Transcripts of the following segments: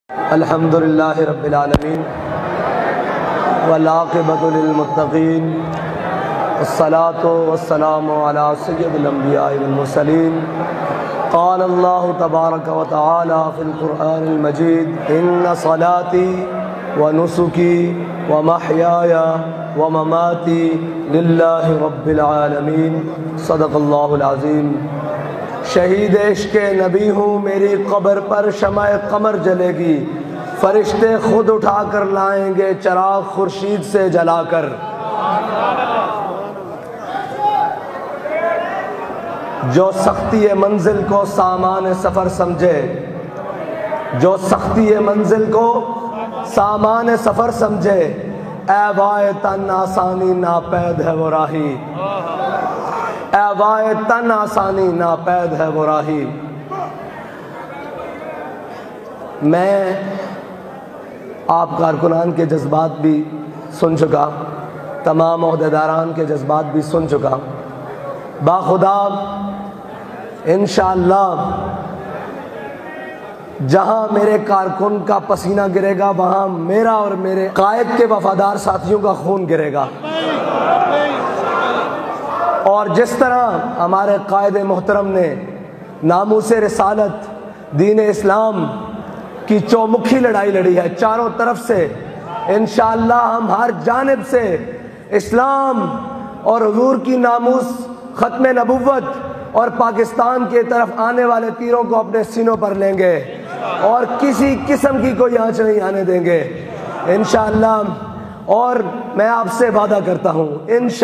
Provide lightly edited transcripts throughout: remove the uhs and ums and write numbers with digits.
الحمدللہ رب العالمین والعاقبۃ للمتقین والصلاۃ والسلام علی سید الانبیاء والمرسلین قال اللہ تبارک و تعالی فی القرآن المجید ان صلاتی ونسکی ومحیای ومماتی للہ رب العالمین صدق اللہ العظیم۔ شہید عشق نبی ہوں، میری قبر پر شمع قمر جلے گی، فرشتے خود اٹھا کر لائیں گے چراغ خورشید سے جلا کر۔ جو سختی منزل کو سامان سفر سمجھے، جو سختی منزل کو سامان سفر سمجھے، اے وائے تن آسانی ناپید ہے وہ راہی، اے وائے تن آسانی ناپید ہے وہ راہی۔ میں آپ کارکنان کے جذبات بھی سن چکا، تمام عہدیداران کے جذبات بھی سن چکا۔ باخدا انشاءاللہ جہاں میرے کارکن کا پسینہ گرے گا، وہاں میرا اور میرے قائد کے وفادار ساتھیوں کا خون گرے گا۔ اور جس طرح ہمارے قائد محترم نے ناموس رسالت دین اسلام کی چومکھی لڑائی لڑی ہے چاروں طرف سے، انشاءاللہ ہم ہر جانب سے اسلام اور حضور کی ناموس، ختم نبوت اور پاکستان کی طرف آنے والے تیروں کو اپنے سینوں پر لیں گے اور کسی قسم کی کوئی آنچ نہیں آنے دیں گے انشاءاللہ۔ اور میں آپ سے وعدہ کرتا ہوں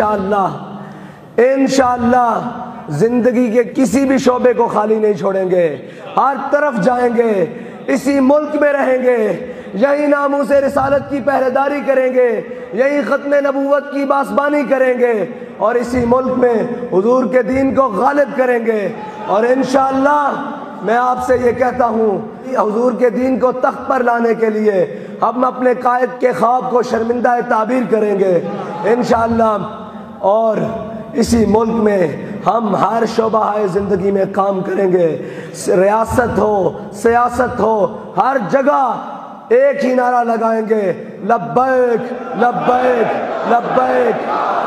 انشاءاللہ زندگی کے کسی بھی شعبے کو خالی نہیں چھوڑیں گے، ہر طرف جائیں گے، اسی ملک میں رہیں گے، یہی ناموس رسالت کی پہرے داری کریں گے، یہی ختم نبوت کی باسبانی کریں گے اور اسی ملک میں حضور کے دین کو غالب کریں گے۔ اور انشاءاللہ میں آپ سے یہ کہتا ہوں، حضور کے دین کو تخت پر لانے کے لیے ہم اپنے قائد کے خواب کو شرمندہ تعبیر کریں گے انشاءاللہ۔ اور اسی ملک میں ہم ہر شعبہ زندگی میں کام کریں گے، ریاست ہو، سیاست ہو، ہر جگہ ایک ہی نعرہ لگائیں گے، لبیک لبیک لبیک۔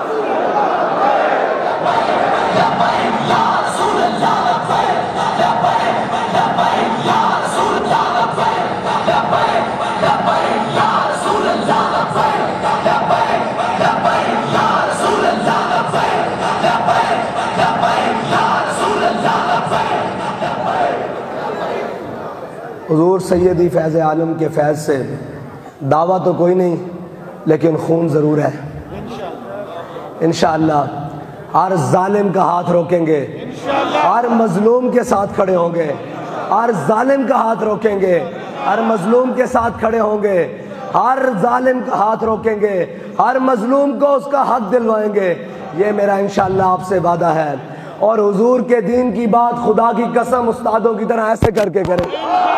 حضور سیدی فیض عالم کے فیض سے دعویٰ تو کوئی نہیں، لیکن خون ضرور ہے انشاءاللہ۔ ہر ظالم کا ہاتھ روکیں گے، ہر مظلوم کے ساتھ کھڑے ہوں گے، ہر ظالم کا ہاتھ روکیں گے، ہر مظلوم کے ساتھ کھڑے ہوں گے، ہر ظالم کا ہاتھ روکیں گے، ہر مظلوم کو اس کا حق دلوائیں گے، یہ میرا انشاءاللہ آپ سے وعدہ ہے۔ اور حضور کے دین کی بات خدا کی قسم استادوں کی طرح ایسے کر کے کریں۔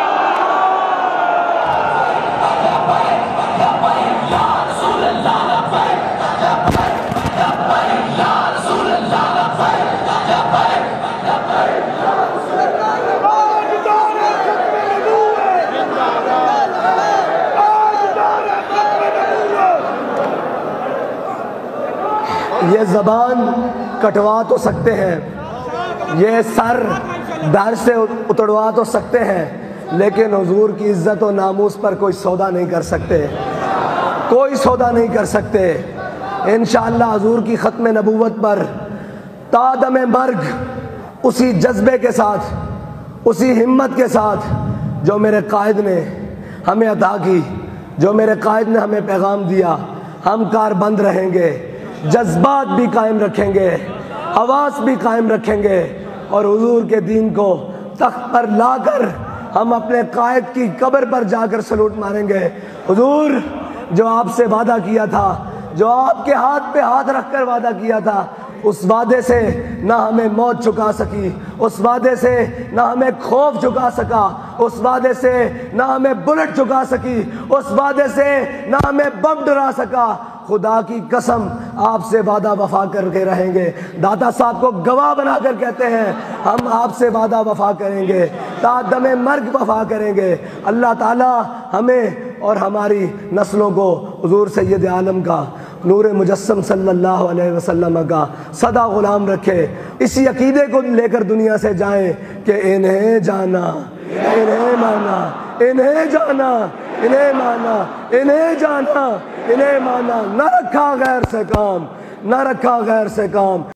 یہ زبان کٹوا تو سکتے ہیں، یہ سر در سے اتڑوا تو سکتے ہیں، لیکن حضور کی عزت و ناموس پر کوئی سودا نہیں کر سکتے، کوئی سودا نہیں کر سکتے انشاءاللہ۔ حضور کی ختم نبوت پر تا دم مرگ اسی جذبے کے ساتھ، اسی ہمت کے ساتھ جو میرے قائد نے ہمیں عطا کی، جو میرے قائد نے ہمیں پیغام دیا، ہم کاربند رہیں گے، جذبات بھی قائم رکھیں گے، حواس بھی قائم رکھیں گے اور حضور کے دین کو تخت پر لا کر ہم اپنے قائد کی قبر پر جا کر سلوٹ ماریں گے۔ حضور جو آپ سے وعدہ کیا تھا، جو آپ کے ہاتھ پہ ہاتھ رکھ کر وعدہ کیا تھا، اس وعدے سے نہ ہمیں موت چکا سکی، اس وعدے سے نہ ہمیں خوف چکا سکا، اس وعدے سے نہ ہمیں بلٹ چکا سکی، اس وعدے سے نہ ہمیں بم ڈرا سکا، خدا کی قسم آپ سے وعدہ وفا کر کے رہیں گے۔ داتا صاحب کو گواہ بنا کر کہتے ہیں ہم آپ سے وعدہ وفا کریں گے، تا دم مرگ وفا کریں گے۔ اللہ تعالی ہمیں اور ہماری نسلوں کو حضور سید عالم کا نور مجسم صلی اللہ علیہ وسلم کا سدا غلام رکھے۔ اسی عقیدے کو لے کر دنیا سے جائیں کہ انہیں جانا، انہیں مانا، انہیں جانا، انہیں مانا، انہیں جانا، انہیں مانا، نہ رکھا غیر سے کام، نہ رکھا غیر سے کام۔